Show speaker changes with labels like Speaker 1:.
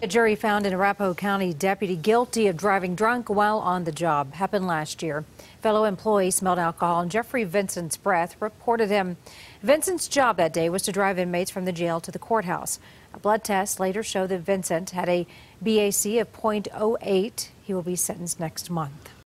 Speaker 1: A jury found an Arapahoe County deputy guilty of driving drunk while on the job. Happened last year. Fellow employee smelled alcohol in Jeffrey Vincent's breath, reported him. Vincent's job that day was to drive inmates from the jail to the courthouse. A blood test later showed that Vincent had a BAC of .08. He will be sentenced next month.